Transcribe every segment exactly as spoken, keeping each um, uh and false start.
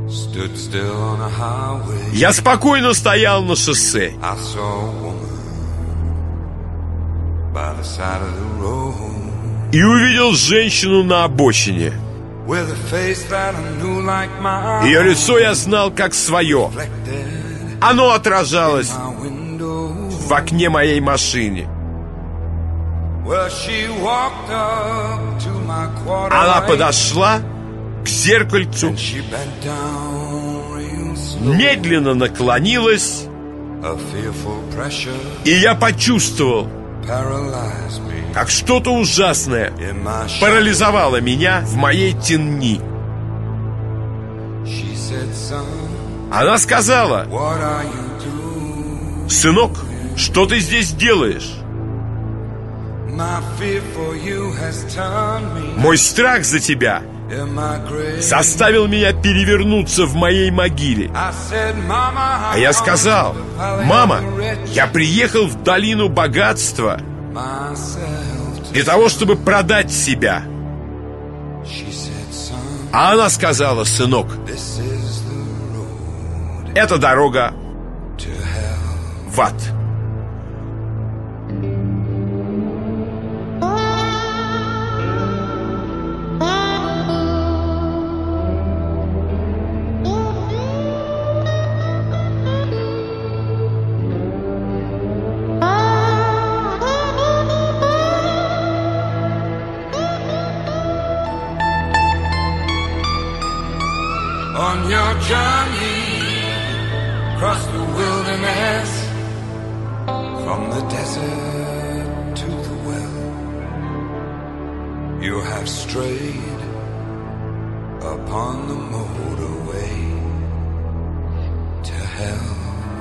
Я спокойно стоял на шоссе. И увидел женщину на обочине. Ее лицо я знал как свое. Оно отражалось в окне моей машины. Она подошла к зеркальцу, медленно наклонилась, и я почувствовал, как что-то ужасное парализовало меня в моей тени. Она сказала: «Сынок, что ты здесь делаешь?» «Мой страх за тебя заставил меня перевернуться в моей могиле». А я сказал: «Мама, я приехал в долину богатства для того, чтобы продать себя». А она сказала: «Сынок, это дорога в ад». On your journey across the wilderness, from the desert to the well, you have strayed upon the motorway to hell.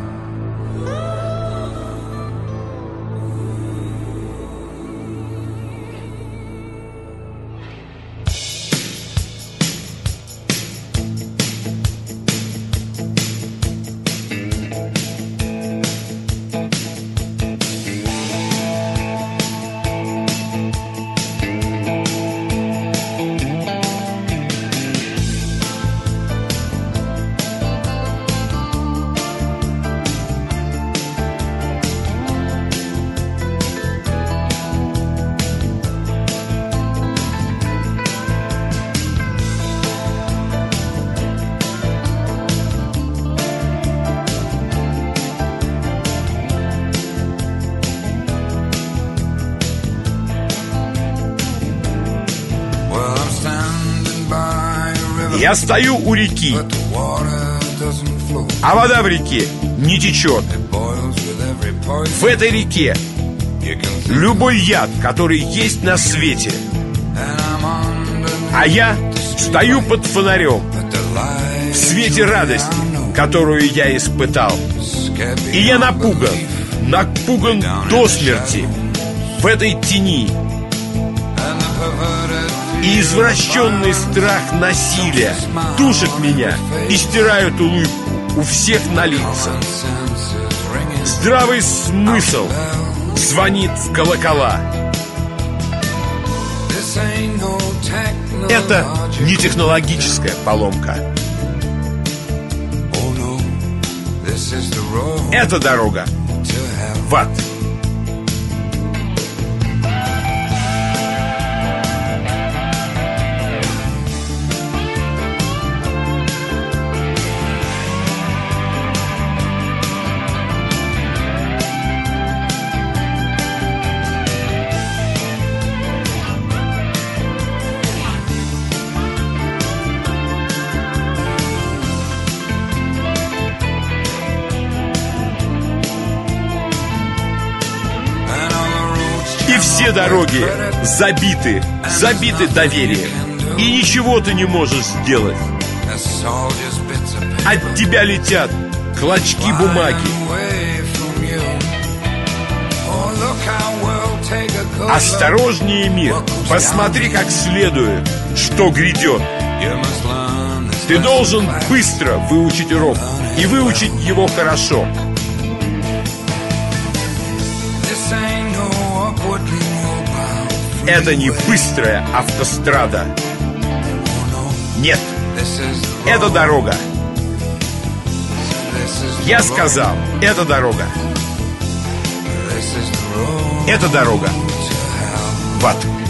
Я стою у реки, а вода в реке не течет. В этой реке любой яд, который есть на свете. А я стою под фонарем в свете радости, которую я испытал. И я напуган, напуган до смерти в этой тени. И извращенный страх насилия душит меня и стирает улыбку у всех на лицах. Здравый смысл звонит в колокола. Это не технологическая поломка. Это дорога в ад. И все дороги забиты, забиты доверием. И ничего ты не можешь сделать. От тебя летят клочки бумаги. Осторожнее, мир, посмотри как следует, что грядет. Ты должен быстро выучить урок и выучить его хорошо. Это не быстрая автострада. Нет, это дорога Я сказал, это дорога. Это дорога в ад.